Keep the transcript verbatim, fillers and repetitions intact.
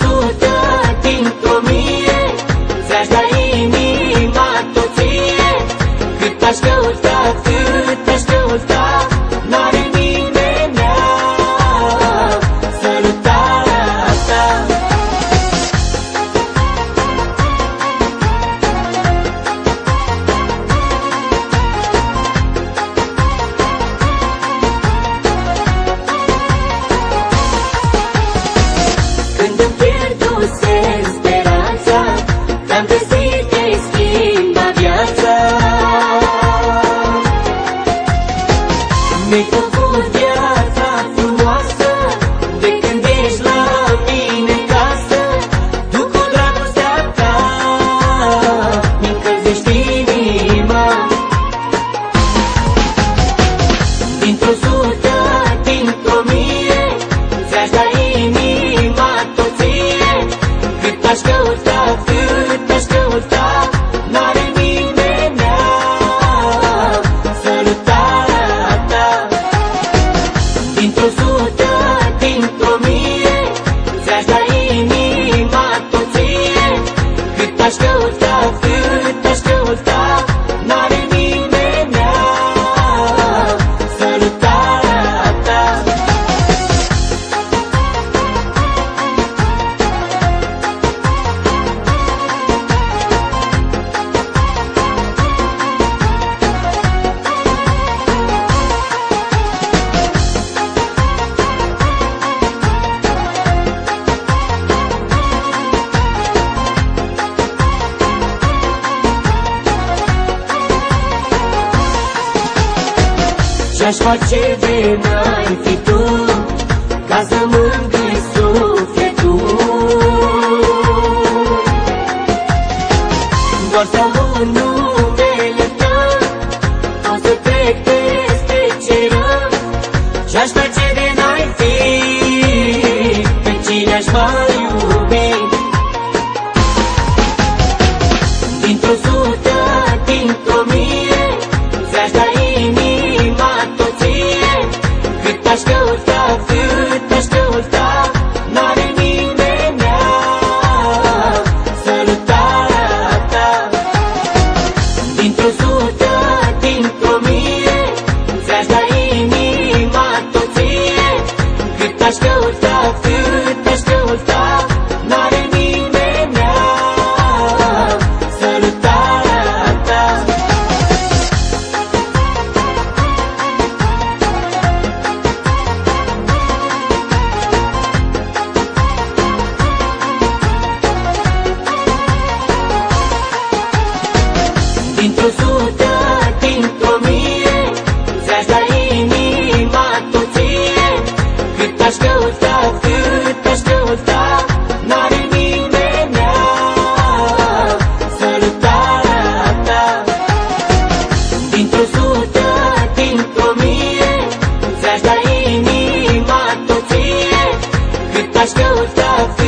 sută dintr-o mie, ți-aș da inima tot ție. Cât aș căuta, cât aș căuta, n-are nimenea sărutarea ta. Când îmi pierduse speranța, te-am găsit, te-ai schimbat viața. Mi-ai făcut viața frumoasă, de când ești la mine în casă. Tu cu dragostea ta mi-încălzești inima. Dintr-o sută, dintr-o mie, ți-aș da inima tot ție. Cât aș căuta, cât aș căuta, n-are nimenea sărutarea ta. Dintr-o sută, dintr-o mie, ți-aș da inima tot ție. Cât aș căuta, cât aș căuta, n-are nimenea sărutarea ta. Ce-aș face de n-ai fi tu, ca să mângâi sufletul? Doar să aud numele tău, o să trec peste ce rău. Ce-aș face de n-ai fi, pe cine aș mai iubi? Dintr-o sută, dintr-o mie, ți-aș da inima tot ție. Cât aș căuta, cât aș căuta, n-are nimenea sărutarea ta. Dintr-o sută, dintr-o mie, ți-aș da inima tot ție. Cât aș căuta, cât aș căuta, n-are nimenea sărutarea ta. Dintr-o sută, dintr-o mie, ți-aș da inima tot ție. Cât aș căuta, cât aș căuta, n-are nimenea sărutarea ta. Dintr-o sută, dintr-o mie, ți-aș da inima tot ție. Cât aș căuta,